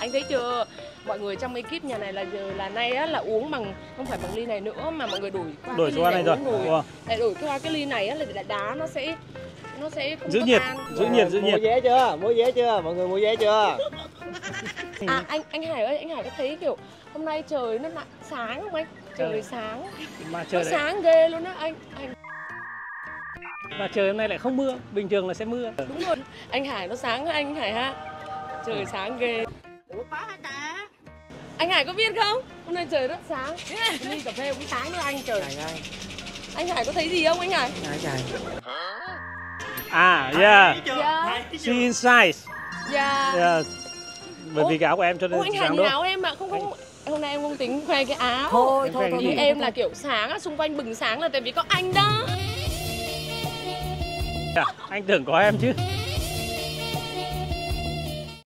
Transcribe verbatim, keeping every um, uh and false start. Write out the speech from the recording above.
Anh thấy chưa? Mọi người trong ekip nhà này là giờ là nay á là uống bằng không phải bằng ly này nữa mà mọi người đổi qua đổi cái ly qua này này uống rồi. rồi. Wow. Để đổi qua cái ly này á là đá nó sẽ nó sẽ không Giữ có nhiệt, tan. giữ nhiệt, giữ nhiệt. Mua vé chưa? Mua vé chưa? Mọi người mua vé chưa? À anh anh Hải ơi, anh Hải có thấy kiểu hôm nay trời nó nặng sáng không anh? Trời Ừ. sáng. Mà Nó trời đấy, sáng ghê luôn á anh. Anh và trời hôm nay lại không mưa, bình thường là sẽ mưa. đúng rồi. Anh Hải nó sáng anh Hải ha. Trời sáng ghê. Ủa có hả ta? Anh Hải có biết không? Hôm nay trời rất sáng. Ly cà phê cũng sáng nữa anh trời. Trời ơi. Anh Hải có thấy gì không anh Hải? Trời trời. À, yeah. Dạ. See inside. Dạ. Yeah. Bởi Ủa? vì cái áo của em cho nên Ủa anh Hải sáng nhìn đó. áo em mà không không hôm nay em không tính khoe cái áo. Thôi Em thôi khoe thôi. cái Ý gì? em là kiểu sáng á, xung quanh bừng sáng là tại vì có anh đó. À, anh tưởng có em chứ.